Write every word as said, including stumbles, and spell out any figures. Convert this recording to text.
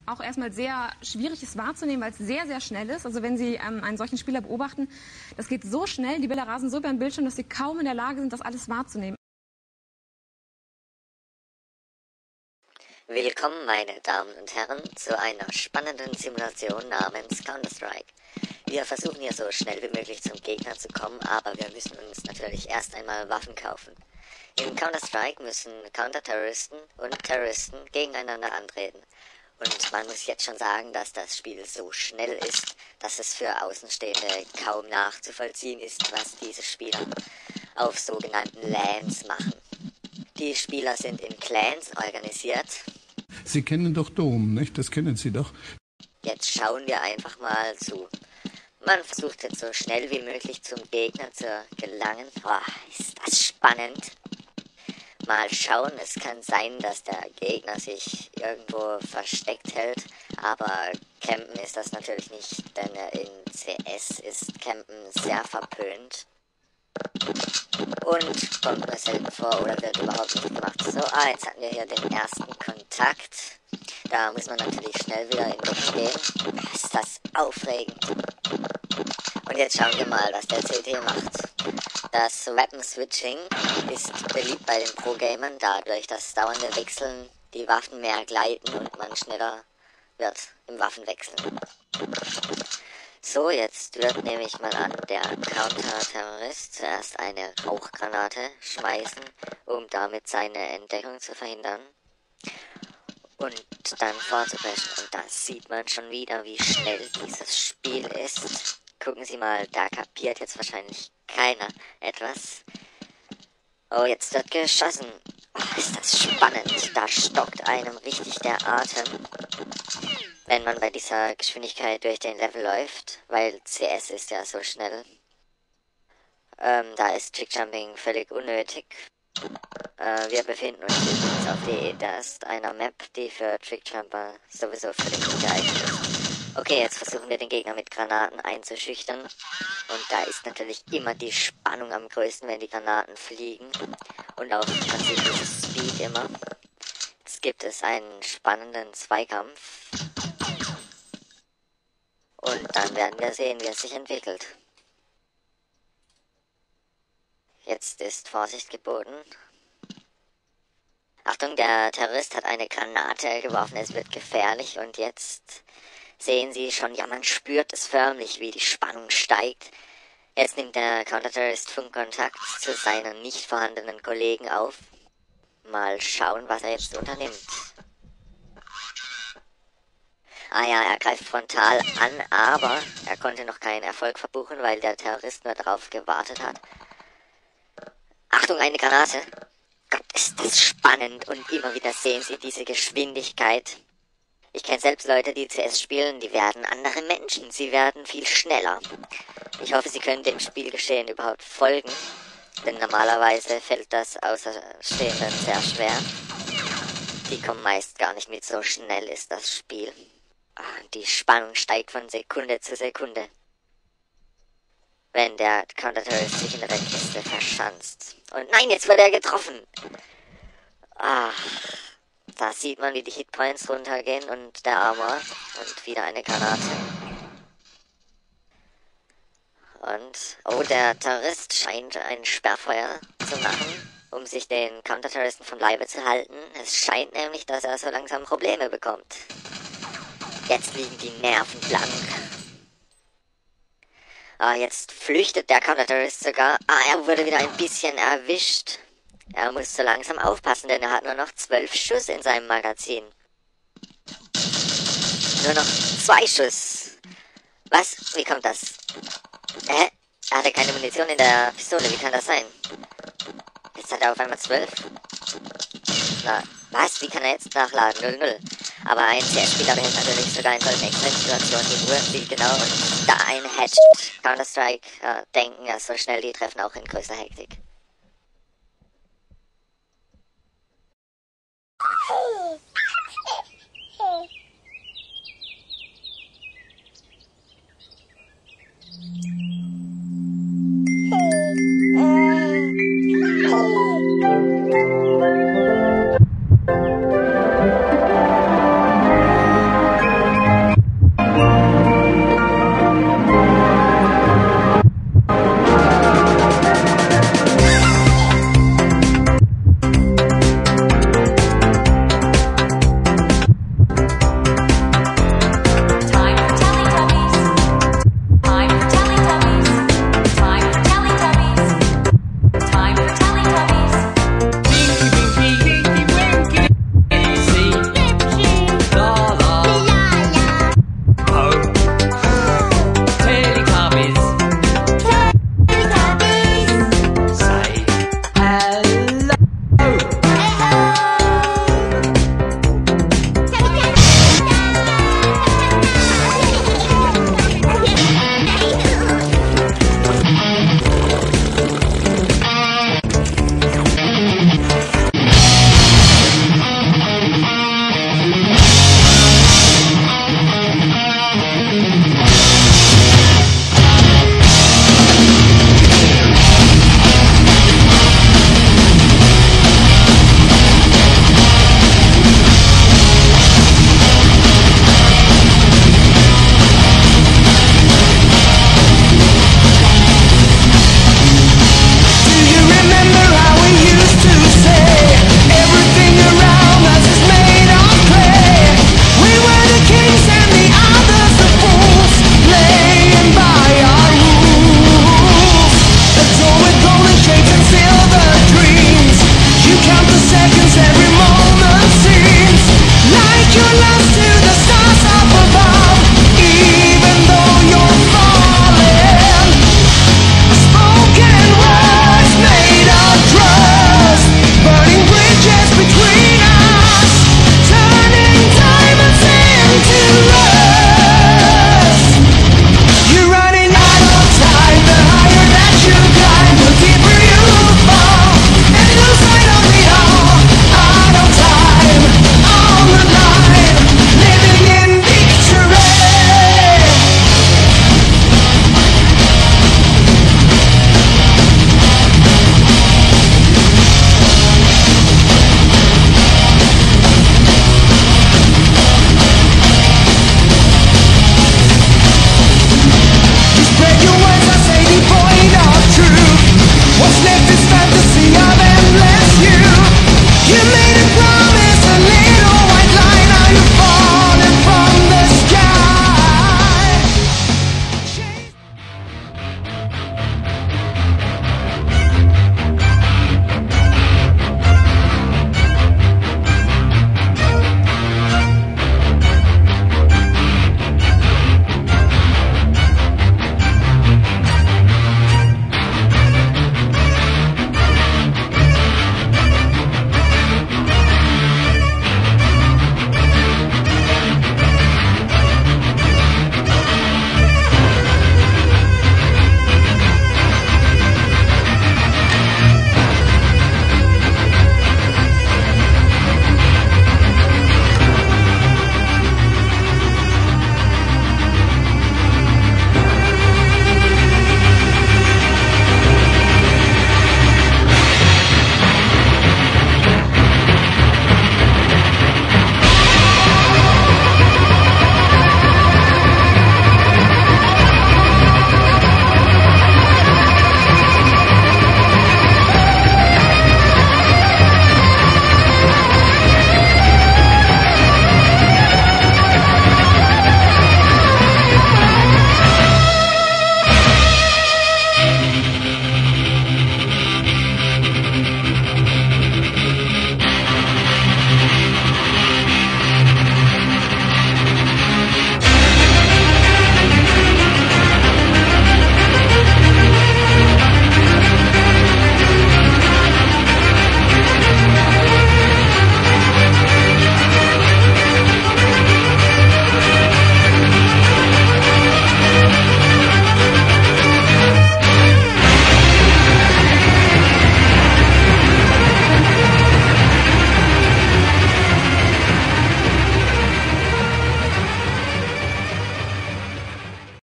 auch erstmal sehr schwierig ist wahrzunehmen, weil es sehr, sehr schnell ist. Also wenn Sie ähm, einen solchen Spieler beobachten, das geht so schnell, die Bälle rasen so über den Bildschirm, dass Sie kaum in der Lage sind, das alles wahrzunehmen. Willkommen, meine Damen und Herren, zu einer spannenden Simulation namens Counter-Strike. Wir versuchen hier so schnell wie möglich zum Gegner zu kommen, aber wir müssen uns natürlich erst einmal Waffen kaufen. In Counter-Strike müssen Counter-Terroristen und Terroristen gegeneinander antreten. Und man muss jetzt schon sagen, dass das Spiel so schnell ist, dass es für Außenstehende kaum nachzuvollziehen ist, was diese Spieler auf sogenannten LANs machen. Die Spieler sind in Clans organisiert. Sie kennen doch Dom, nicht? Das kennen Sie doch. Jetzt schauen wir einfach mal zu. Man versucht jetzt so schnell wie möglich zum Gegner zu gelangen. Oh, ist das spannend. Mal schauen, es kann sein, dass der Gegner sich irgendwo versteckt hält, aber campen ist das natürlich nicht, denn in C S ist campen sehr verpönt und kommt nur selten vor oder wird überhaupt nicht gemacht. So, ah, jetzt hatten wir hier den ersten Kontakt. Da muss man natürlich schnell wieder in Deckung gehen. Ist das aufregend. Und jetzt schauen wir mal, was der C T macht. Das Weapon Switching ist beliebt bei den Pro-Gamern, dadurch, dass dauernde Wechseln die Waffen mehr gleiten und man schneller wird im Waffenwechseln. So, jetzt wird, nehme ich mal an, der Counter-Terrorist zuerst eine Rauchgranate schmeißen, um damit seine Entdeckung zu verhindern und dann vorzupreschen. Und da sieht man schon wieder, wie schnell dieses Spiel ist. Gucken Sie mal, da kapiert jetzt wahrscheinlich keiner etwas. Oh, jetzt wird geschossen. Oh, ist das spannend. Da stockt einem richtig der Atem, wenn man bei dieser Geschwindigkeit durch den Level läuft, weil C S ist ja so schnell. Ähm, da ist Trickjumping völlig unnötig. Äh, wir befinden uns übrigens auf D E Dust, einer Map, die für Trickjumper sowieso völlig ungeeignet ist. Okay, jetzt versuchen wir den Gegner mit Granaten einzuschüchtern. Und da ist natürlich immer die Spannung am größten, wenn die Granaten fliegen. Und auch man sieht dieses Speed immer. Jetzt gibt es einen spannenden Zweikampf. Und dann werden wir sehen, wie es sich entwickelt. Jetzt ist Vorsicht geboten. Achtung, der Terrorist hat eine Granate geworfen, es wird gefährlich und jetzt sehen Sie schon, ja, man spürt es förmlich, wie die Spannung steigt. Jetzt nimmt der Counter-Terrorist Funkkontakt zu seinen nicht vorhandenen Kollegen auf. Mal schauen, was er jetzt unternimmt. Ah ja, er greift frontal an, aber er konnte noch keinen Erfolg verbuchen, weil der Terrorist nur darauf gewartet hat. Achtung, eine Granate! Gott, ist das spannend und immer wieder sehen Sie diese Geschwindigkeit. Ich kenne selbst Leute, die C S spielen, die werden andere Menschen, sie werden viel schneller. Ich hoffe, Sie können dem Spielgeschehen überhaupt folgen, denn normalerweise fällt das Außerstehenden sehr schwer. Die kommen meist gar nicht mit, so schnell ist das Spiel. Die Spannung steigt von Sekunde zu Sekunde, wenn der Counter-Terrorist sich in der Kiste verschanzt. Und nein, jetzt wird er getroffen! Ach, da sieht man, wie die Hitpoints runtergehen und der Armor und wieder eine Granate. Und, oh, der Terrorist scheint ein Sperrfeuer zu machen, um sich den Counter-Terroristen vom Leibe zu halten. Es scheint nämlich, dass er so langsam Probleme bekommt. Jetzt liegen die Nerven blank. Ah, jetzt flüchtet der Counter-Terrorist sogar. Ah, er wurde wieder ein bisschen erwischt. Er muss so langsam aufpassen, denn er hat nur noch zwölf Schuss in seinem Magazin. Nur noch zwei Schuss. Was? Wie kommt das? Hä? Er hatte keine Munition in der Pistole, wie kann das sein? Jetzt hat er auf einmal zwölf. Na, was? Wie kann er jetzt nachladen? null null. Aber ein C S-Spieler behält natürlich sogar in solchen Extremsituationen die Ruhe, sieht genau und da ein Headshot. Counter-Strike äh, denken, ja, so schnell, die treffen auch in größter Hektik.